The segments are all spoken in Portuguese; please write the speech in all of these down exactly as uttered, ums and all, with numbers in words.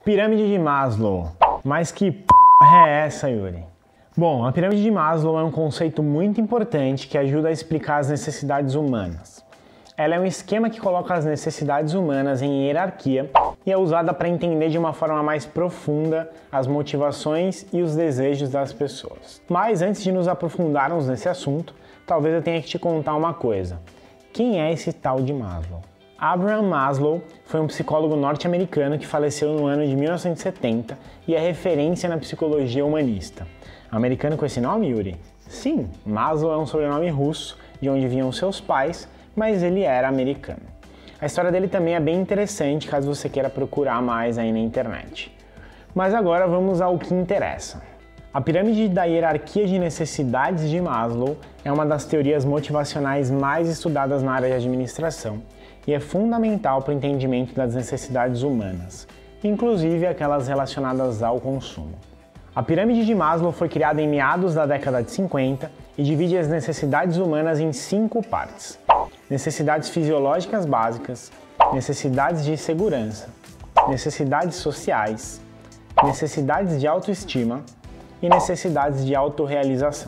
Pirâmide de Maslow. Mas que p é essa, Yuri? Bom, a pirâmide de Maslow é um conceito muito importante que ajuda a explicar as necessidades humanas. Ela é um esquema que coloca as necessidades humanas em hierarquia e é usada para entender de uma forma mais profunda as motivações e os desejos das pessoas. Mas antes de nos aprofundarmos nesse assunto, talvez eu tenha que te contar uma coisa. Quem é esse tal de Maslow? Abraham Maslow foi um psicólogo norte-americano que faleceu no ano de mil novecentos e setenta e é referência na psicologia humanista. Americano com esse nome, Yuri? Sim, Maslow é um sobrenome russo, de onde vinham seus pais, mas ele era americano. A história dele também é bem interessante, caso você queira procurar mais aí na internet. Mas agora vamos ao que interessa. A pirâmide da hierarquia de necessidades de Maslow é uma das teorias motivacionais mais estudadas na área de administração e é fundamental para o entendimento das necessidades humanas, inclusive aquelas relacionadas ao consumo. A pirâmide de Maslow foi criada em meados da década de cinquenta e divide as necessidades humanas em cinco partes: necessidades fisiológicas básicas, necessidades de segurança, necessidades sociais, necessidades de autoestima e necessidades de autorrealização.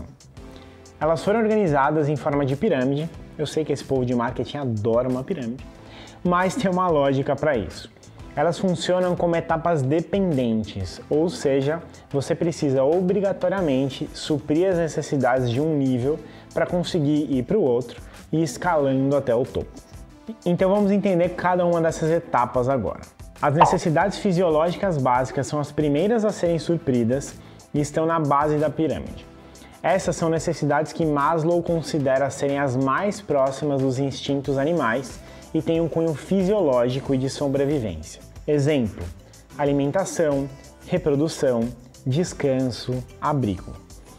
Elas foram organizadas em forma de pirâmide. Eu sei que esse povo de marketing adora uma pirâmide, mas tem uma lógica para isso. Elas funcionam como etapas dependentes, ou seja, você precisa obrigatoriamente suprir as necessidades de um nível para conseguir ir para o outro e escalando até o topo. Então vamos entender cada uma dessas etapas agora. As necessidades fisiológicas básicas são as primeiras a serem supridas e estão na base da pirâmide. Essas são necessidades que Maslow considera serem as mais próximas dos instintos animais e têm um cunho fisiológico e de sobrevivência. Exemplo: alimentação, reprodução, descanso, abrigo.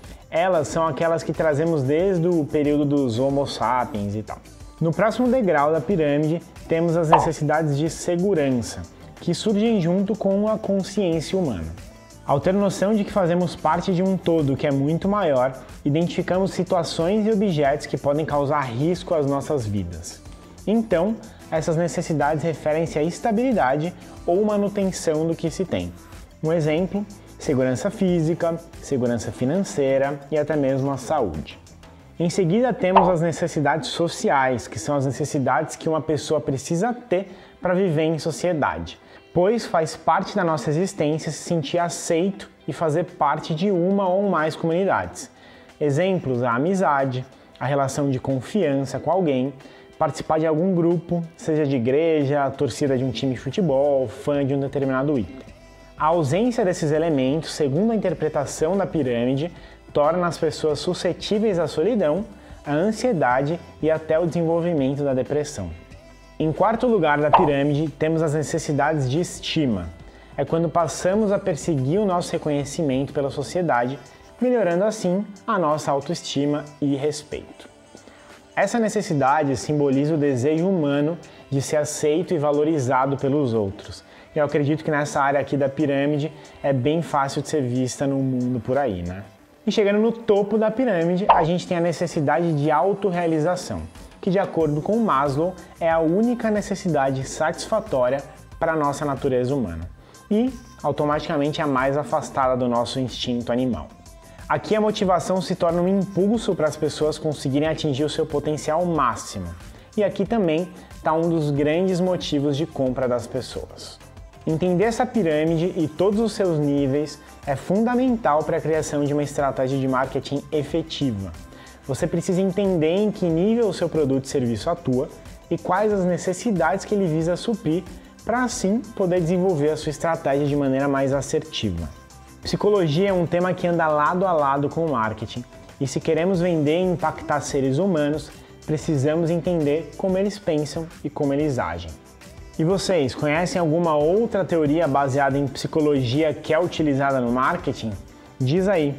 Elas são aquelas que trazemos desde o período dos Homo sapiens e tal. No próximo degrau da pirâmide temos as necessidades de segurança, que surgem junto com a consciência humana. Ao ter noção de que fazemos parte de um todo que é muito maior, identificamos situações e objetos que podem causar risco às nossas vidas. Então, essas necessidades referem-se à estabilidade ou manutenção do que se tem. Um exemplo: segurança física, segurança financeira e até mesmo a saúde. Em seguida temos as necessidades sociais, que são as necessidades que uma pessoa precisa ter para viver em sociedade, pois faz parte da nossa existência se sentir aceito e fazer parte de uma ou mais comunidades. Exemplos: a amizade, a relação de confiança com alguém, participar de algum grupo, seja de igreja, torcida de um time de futebol, fã de um determinado item. A ausência desses elementos, segundo a interpretação da pirâmide, torna as pessoas suscetíveis à solidão, à ansiedade e até ao desenvolvimento da depressão. Em quarto lugar da pirâmide, temos as necessidades de estima. É quando passamos a perseguir o nosso reconhecimento pela sociedade, melhorando assim a nossa autoestima e respeito. Essa necessidade simboliza o desejo humano de ser aceito e valorizado pelos outros. Eu acredito que nessa área aqui da pirâmide é bem fácil de ser vista no mundo por aí, né? E chegando no topo da pirâmide, a gente tem a necessidade de autorrealização, que de acordo com Maslow é a única necessidade satisfatória para a nossa natureza humana e automaticamente a mais afastada do nosso instinto animal. Aqui a motivação se torna um impulso para as pessoas conseguirem atingir o seu potencial máximo. E aqui também está um dos grandes motivos de compra das pessoas. Entender essa pirâmide e todos os seus níveis é fundamental para a criação de uma estratégia de marketing efetiva. Você precisa entender em que nível o seu produto e serviço atua e quais as necessidades que ele visa suprir para assim poder desenvolver a sua estratégia de maneira mais assertiva. Psicologia é um tema que anda lado a lado com o marketing e se queremos vender e impactar seres humanos, precisamos entender como eles pensam e como eles agem. E vocês, conhecem alguma outra teoria baseada em psicologia que é utilizada no marketing? Diz aí!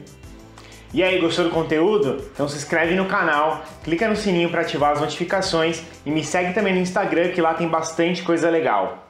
E aí, gostou do conteúdo? Então se inscreve no canal, clica no sininho para ativar as notificações e me segue também no Instagram, que lá tem bastante coisa legal.